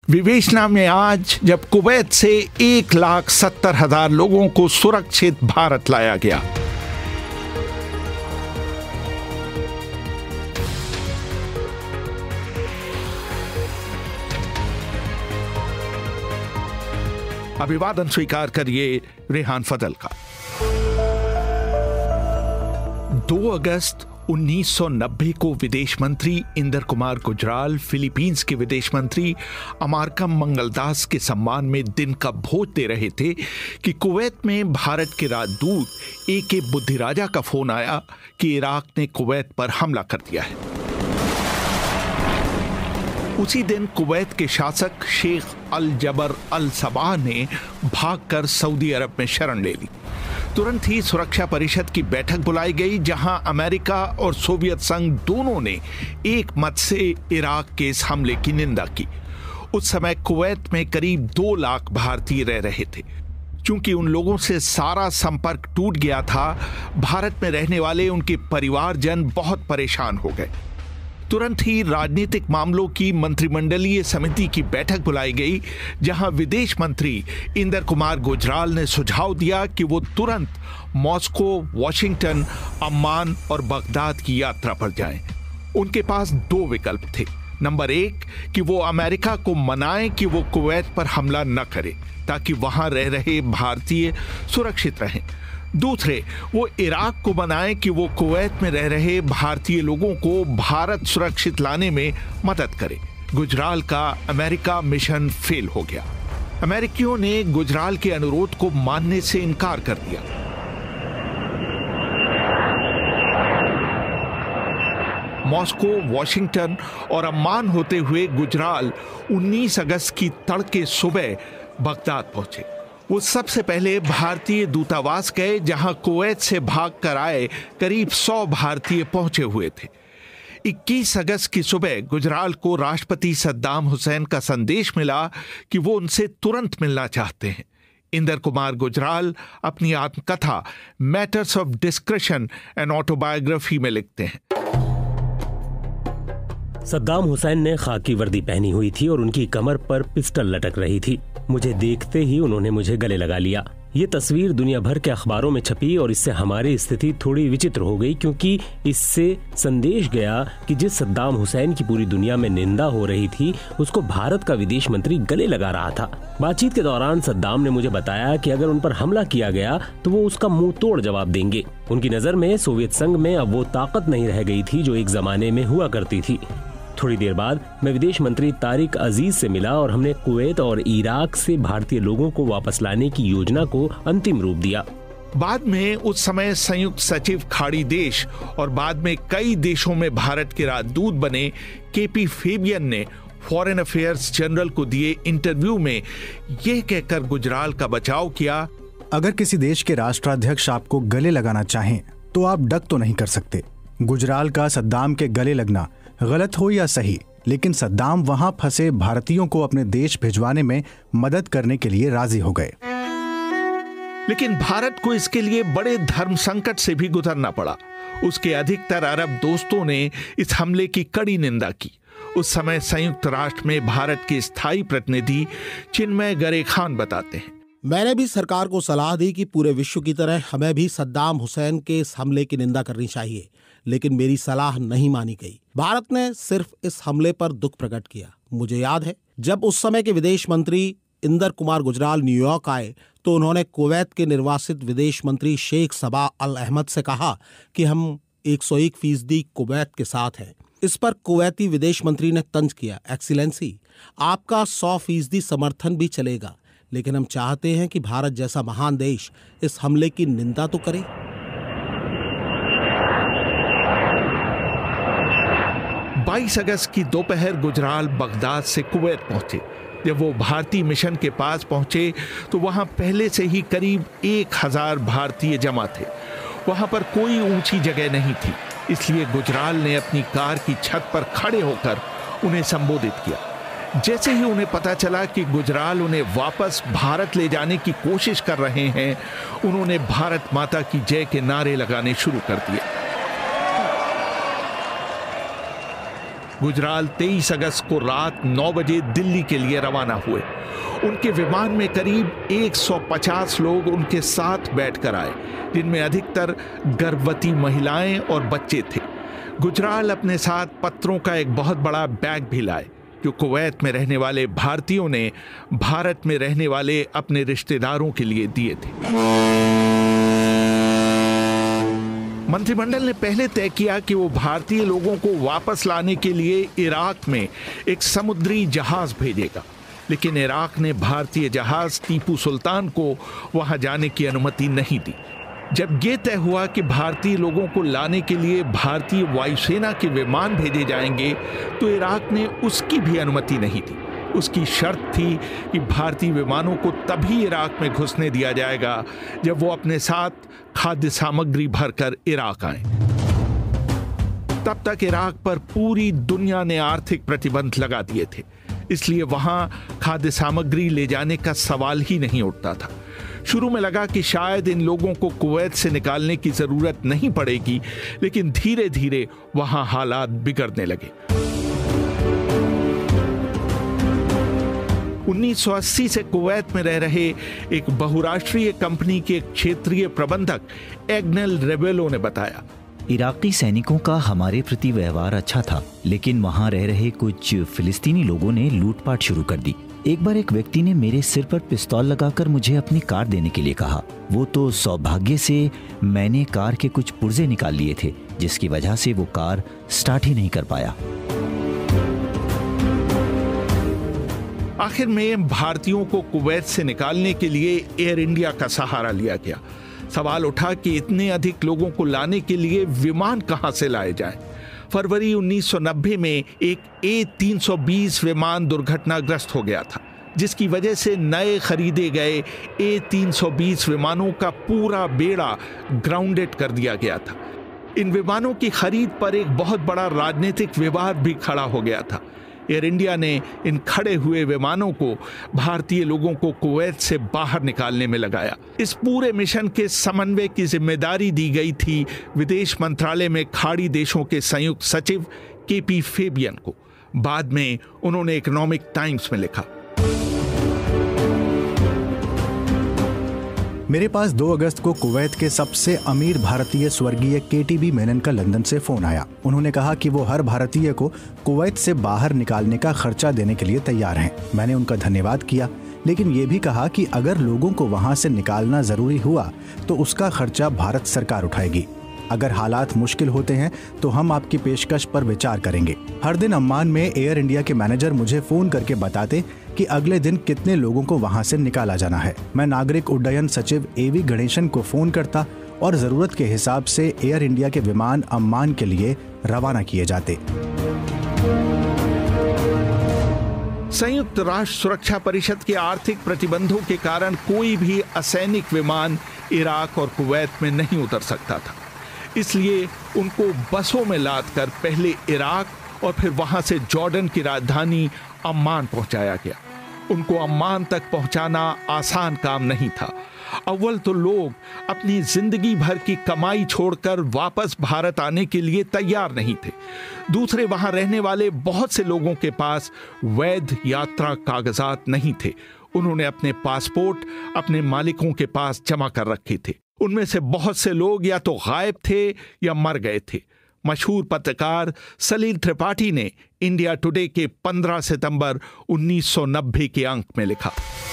विवेचना में आज जब कुवैत से 1,70,000 लोगों को सुरक्षित भारत लाया गया। अभिवादन स्वीकार करिए रेहान फजल का। 2 अगस्त 1990 को विदेश मंत्री इंदर कुमार गुजराल फिलीपींस के विदेश मंत्री अमारकम मंगलदास के सम्मान में दिन का भोज दे रहे थे कि कुवैत में भारत के राजदूत ए.के. बुद्धिराजा का फोन आया कि इराक ने कुवैत पर हमला कर दिया है। उसी दिन कुवैत के शासक शेख अल जबर अल सबाह ने भागकर सऊदी अरब में शरण ले ली। तुरंत ही सुरक्षा परिषद की बैठक बुलाई गई, जहां अमेरिका और सोवियत संघ दोनों ने एक मत से इराक के इस हमले की निंदा की। उस समय कुवैत में करीब 2 लाख भारतीय रह रहे थे। चूंकि उन लोगों से सारा संपर्क टूट गया था, भारत में रहने वाले उनके परिवारजन बहुत परेशान हो गए। तुरंत ही राजनीतिक मामलों की मंत्रिमंडलीय समिति की बैठक बुलाई गई, जहां विदेश मंत्री इंदर कुमार गुजराल ने सुझाव दिया कि वो तुरंत मॉस्को, वॉशिंगटन, अम्मान और बगदाद की यात्रा पर जाएं। उनके पास 2 विकल्प थे। नंबर 1 कि वो अमेरिका को मनाएं कि वो कुवैत पर हमला न करे ताकि वहां रह रहे भारतीय सुरक्षित रहें। दूसरे, वो इराक को मनाएं कि वो कुवैत में रह रहे भारतीय लोगों को भारत सुरक्षित लाने में मदद करे। गुजराल का अमेरिका मिशन फेल हो गया। अमेरिकियों ने गुजराल के अनुरोध को मानने से इनकार कर दिया। मॉस्को, वॉशिंगटन और अम्मान होते हुए गुजराल 19 अगस्त की तड़के सुबह बगदाद पहुंचे। वो सबसे पहले भारतीय दूतावास गए, जहां कुवैत से भागकर आए करीब 100 भारतीय पहुंचे हुए थे। 21 अगस्त की सुबह गुजराल को राष्ट्रपति सद्दाम हुसैन का संदेश मिला कि वो उनसे तुरंत मिलना चाहते हैं। इंदर कुमार गुजराल अपनी आत्मकथा Matters of Discretion an autobiography में लिखते हैं। सद्दाम हुसैन ने खाकी वर्दी पहनी हुई थी और उनकी कमर पर पिस्टल लटक रही थी। मुझे देखते ही उन्होंने मुझे गले लगा लिया। ये तस्वीर दुनिया भर के अखबारों में छपी और इससे हमारी स्थिति थोड़ी विचित्र हो गई, क्योंकि इससे संदेश गया कि जिस सद्दाम हुसैन की पूरी दुनिया में निंदा हो रही थी, उसको भारत का विदेश मंत्री गले लगा रहा था। बातचीत के दौरान सद्दाम ने मुझे बताया कि अगर उन पर हमला किया गया तो वो उसका मुंह तोड़ जवाब देंगे। उनकी नजर में सोवियत संघ में अब वो ताकत नहीं रह गई थी जो एक जमाने में हुआ करती थी। थोड़ी देर बाद मैं विदेश मंत्री तारिक अजीज से मिला और हमने कुवैत और इराक से भारतीय लोगों को वापस लाने की योजना को अंतिम रूप दिया। बाद में उस समय संयुक्त सचिव खाड़ी देश और बाद में कई देशों में भारत के राजदूत बने के.पी. फेबियन ने फॉरेन अफेयर्स जनरल को दिए इंटरव्यू में यह कहकर गुजराल का बचाव किया, अगर किसी देश के राष्ट्राध्यक्ष आपको गले लगाना चाहें तो आप डक तो नहीं कर सकते। गुजराल का सद्दाम के गले लगना गलत हो या सही, लेकिन सद्दाम वहां फंसे भारतीयों को अपने देश भिजवाने में मदद करने के लिए राजी हो गए। लेकिन भारत को इसके लिए बड़े धर्म संकट से भी गुजरना पड़ा। उसके अधिकतर अरब दोस्तों ने इस हमले की कड़ी निंदा की। उस समय संयुक्त राष्ट्र में भारत के स्थायी प्रतिनिधि चिन्मय गरे खान बताते हैं, मैंने भी सरकार को सलाह दी कि पूरे विश्व की तरह हमें भी सद्दाम हुसैन के इस हमले की निंदा करनी चाहिए, लेकिन मेरी सलाह नहीं मानी गई। भारत ने सिर्फ इस हमले पर दुख प्रकट किया। मुझे याद है जब उस समय के विदेश मंत्री इंदर कुमार गुजराल न्यूयॉर्क आए तो उन्होंने कुवैत के निर्वासित विदेश मंत्री शेख सबा अल अहमद से कहा कि हम 101% कुवैत के साथ हैं। इस पर कुवैती विदेश मंत्री ने तंज किया, एक्सीलेंसी, आपका 100% समर्थन भी चलेगा, लेकिन हम चाहते हैं कि भारत जैसा महान देश इस हमले की निंदा तो करे। बाईस अगस्त की दोपहर गुजराल बगदाद से कुवैत पहुंचे। जब वो भारतीय मिशन के पास पहुंचे तो वहां पहले से ही करीब 1000 भारतीय जमा थे। वहां पर कोई ऊंची जगह नहीं थी, इसलिए गुजराल ने अपनी कार की छत पर खड़े होकर उन्हें संबोधित किया। जैसे ही उन्हें पता चला कि गुजराल उन्हें वापस भारत ले जाने की कोशिश कर रहे हैं, उन्होंने भारत माता की जय के नारे लगाने शुरू कर दिए। गुजराल 23 अगस्त को रात 9 बजे दिल्ली के लिए रवाना हुए। उनके विमान में करीब 150 लोग उनके साथ बैठकर आए, जिनमें अधिकतर गर्भवती महिलाएं और बच्चे थे। गुजराल अपने साथ पत्रों का एक बहुत बड़ा बैग भी लाए, जो कुवैत में रहने वाले भारतीयों ने भारत में रहने वाले अपने रिश्तेदारों के लिए दिए थे। मंत्रिमंडल ने पहले तय किया कि वो भारतीय लोगों को वापस लाने के लिए इराक में एक समुद्री जहाज भेजेगा, लेकिन इराक ने भारतीय जहाज टीपू सुल्तान को वहां जाने की अनुमति नहीं दी। जब ये तय हुआ कि भारतीय लोगों को लाने के लिए भारतीय वायुसेना के विमान भेजे जाएंगे, तो इराक ने उसकी भी अनुमति नहीं दी। उसकी शर्त थी कि भारतीय विमानों को तभी इराक में घुसने दिया जाएगा जब वो अपने साथ खाद्य सामग्री भरकर इराक आए। तब तक इराक पर पूरी दुनिया ने आर्थिक प्रतिबंध लगा दिए थे, इसलिए वहां खाद्य सामग्री ले जाने का सवाल ही नहीं उठता था। शुरू में लगा कि शायद इन लोगों को कुवैत से निकालने की जरूरत नहीं पड़ेगी, लेकिन धीरे धीरे वहां हालात बिगड़ने लगे। 1980 से कुवैत में रह रहे एक बहुराष्ट्रीय कंपनी के क्षेत्रीय प्रबंधक एग्नेल रेबेलो ने बताया, इराकी सैनिकों का हमारे प्रति व्यवहार अच्छा था, लेकिन वहां रह रहे कुछ फिलिस्तीनी लोगों ने लूटपाट शुरू कर दी। एक बार एक व्यक्ति ने मेरे सिर पर पिस्तौल लगाकर मुझे अपनी कार देने के लिए कहा। वो तो सौभाग्य से मैंने कार के कुछ पुर्जे निकाल लिए थे, जिसकी वजह से वो कार स्टार्ट ही नहीं कर पाया। आखिर में भारतीयों को कुवैत से निकालने के लिए एयर इंडिया का सहारा लिया गया। सवाल उठा कि इतने अधिक लोगों को लाने के लिए विमान कहां से लाए जाएं। फरवरी 1990 में एक A320 विमान दुर्घटनाग्रस्त हो गया था, जिसकी वजह से नए खरीदे गए A320 विमानों का पूरा बेड़ा ग्राउंडेड कर दिया गया था। इन विमानों की खरीद पर एक बहुत बड़ा राजनीतिक विवाद भी खड़ा हो गया था। एयर इंडिया ने इन खड़े हुए विमानों को भारतीय लोगों को कुवैत से बाहर निकालने में लगाया। इस पूरे मिशन के समन्वय की जिम्मेदारी दी गई थी विदेश मंत्रालय में खाड़ी देशों के संयुक्त सचिव KP फेबियन को। बाद में उन्होंने इकोनॉमिक टाइम्स में लिखा, मेरे पास 2 अगस्त को कुवैत के सबसे अमीर भारतीय स्वर्गीय KTB मेनन का लंदन से फोन आया। उन्होंने कहा कि वो हर भारतीय को कुवैत से बाहर निकालने का खर्चा देने के लिए तैयार हैं। मैंने उनका धन्यवाद किया, लेकिन ये भी कहा कि अगर लोगों को वहां से निकालना जरूरी हुआ तो उसका खर्चा भारत सरकार उठाएगी। अगर हालात मुश्किल होते हैं तो हम आपकी पेशकश पर विचार करेंगे। हर दिन अम्मान में एयर इंडिया के मैनेजर मुझे फोन करके बताते कि अगले दिन कितने लोगों को वहां से निकाला जाना है। मैं नागरिक उड्डयन सचिव AV गणेशन को फोन करता और जरूरत के हिसाब से एयर इंडिया के विमान अम्मान के लिए रवाना किए जाते। संयुक्त राष्ट्र सुरक्षा परिषद के आर्थिक प्रतिबंधों के कारण कोई भी असैनिक विमान इराक और कुवैत में नहीं उतर सकता था, इसलिए उनको बसों में लादकर पहले इराक और फिर वहां से जॉर्डन की राजधानी अम्मान पहुंचाया गया। उनको अम्मान तक पहुंचाना आसान काम नहीं था। अव्वल तो लोग अपनी जिंदगी भर की कमाई छोड़कर वापस भारत आने के लिए तैयार नहीं थे। दूसरे, वहां रहने वाले बहुत से लोगों के पास वैध यात्रा कागजात नहीं थे। उन्होंने अपने पासपोर्ट अपने मालिकों के पास जमा कर रखे थे। उनमें से बहुत से लोग या तो गायब थे या मर गए थे। मशहूर पत्रकार सलील त्रिपाठी ने इंडिया टुडे के 15 सितंबर 1990 के अंक में लिखा,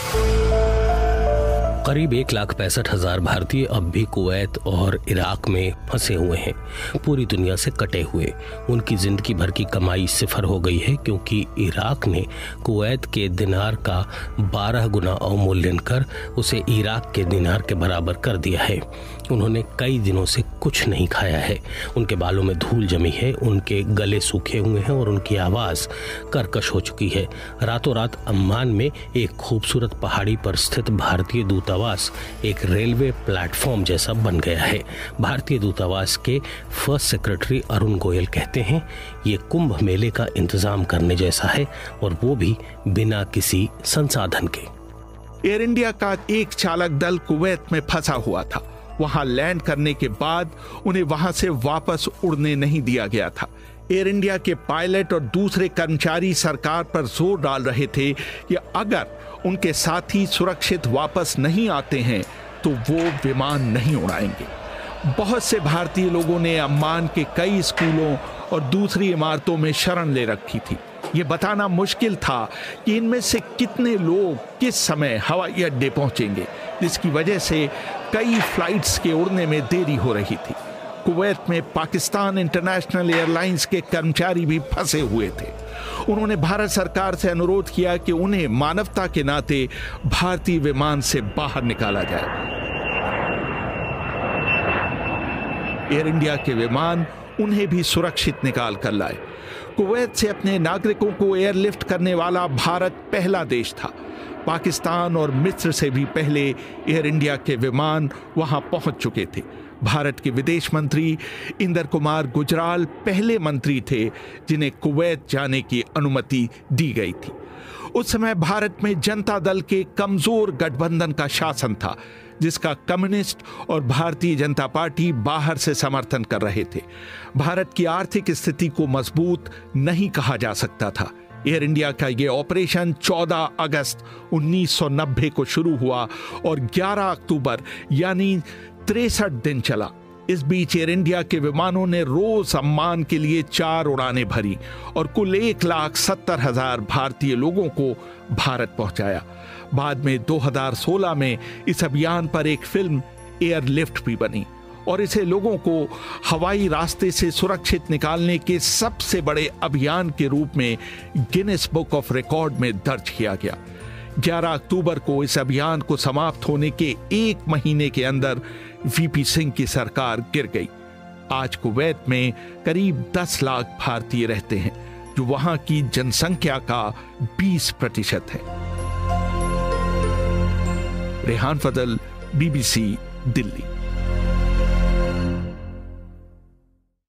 करीब 1,65,000 भारतीय अब भी कुवैत और इराक में फंसे हुए हैं, पूरी दुनिया से कटे हुए। उनकी जिंदगी भर की कमाई सिफर हो गई है, क्योंकि इराक ने कुवैत के दिनार का 12 गुना अवमूल्यन कर उसे इराक के दिनार के बराबर कर दिया है। उन्होंने कई दिनों से कुछ नहीं खाया है, उनके बालों में धूल जमी है, उनके गले सूखे हुए हैं और उनकी आवाज़ कर्कश हो चुकी है। रातों रात अम्मान में एक खूबसूरत पहाड़ी पर स्थित भारतीय दूतावास एक रेलवे प्लेटफॉर्म जैसा बन गया है। भारतीय दूतावास के फर्स्ट सेक्रेटरी अरुण गोयल कहते हैं, ये कुंभ मेले का इंतजाम करने जैसा है, और वो भी बिना किसी संसाधन के। एयर इंडिया का एक चालक दल कुवैत में फंसा हुआ था। वहां लैंड करने के बाद उन्हें वहां से वापस उड़ने नहीं दिया गया था। एयर इंडिया के पायलट और दूसरे कर्मचारी सरकार पर जोर डाल रहे थे कि अगर उनके साथी सुरक्षित वापस नहीं आते हैं तो वो विमान नहीं उड़ाएंगे। बहुत से भारतीय लोगों ने अम्मान के कई स्कूलों और दूसरी इमारतों में शरण ले रखी थी। ये बताना मुश्किल था कि इनमें से कितने लोग किस समय हवाई अड्डे पहुंचेंगे, जिसकी वजह से कई फ्लाइट्स के उड़ने में देरी हो रही थी। कुवैत में पाकिस्तान इंटरनेशनल एयरलाइंस के कर्मचारी भी फंसे हुए थे। उन्होंने भारत सरकार से अनुरोध किया कि उन्हें मानवता के नाते भारतीय विमान से बाहर निकाला जाए। एयर इंडिया के विमान उन्हें भी सुरक्षित निकाल कर लाए। कुवैत से अपने नागरिकों को एयरलिफ्ट करने वाला भारत पहला देश था। पाकिस्तान और मिस्र से भी पहले एयर इंडिया के विमान वहां पहुंच चुके थे। भारत के विदेश मंत्री इंदर कुमार गुजराल पहले मंत्री थे जिन्हें कुवैत जाने की अनुमति दी गई थी। उस समय भारत में जनता दल के कमजोर गठबंधन का शासन था, जिसका कम्युनिस्ट और भारतीय जनता पार्टी बाहर से समर्थन कर रहे थे। भारत की आर्थिक स्थिति को मजबूत नहीं कहा जा सकता था। एयर इंडिया का यह ऑपरेशन 14 अगस्त 1990 को शुरू हुआ और 11 अक्टूबर यानी 63 दिन चला। इस बीच एयर इंडिया के विमानों ने रोज अम्मान के लिए 4 उड़ानें भरी और कुल 1,70,000 भारतीय लोगों को भारत पहुंचाया। बाद में 2016 में इस अभियान पर एक फिल्म एयरलिफ्ट भी बनी और इसे लोगों को हवाई रास्ते से सुरक्षित निकालने के सबसे बड़े अभियान के रूप में गिनेस बुक ऑफ रिकॉर्ड में दर्ज किया गया। 11 अक्टूबर को इस अभियान को समाप्त होने के 1 महीने के अंदर वीपी सिंह की सरकार गिर गई। आज कुवैत में करीब 10 लाख भारतीय रहते हैं, जो वहां की जनसंख्या का 20% है। रेहान फजल, BBC, दिल्ली।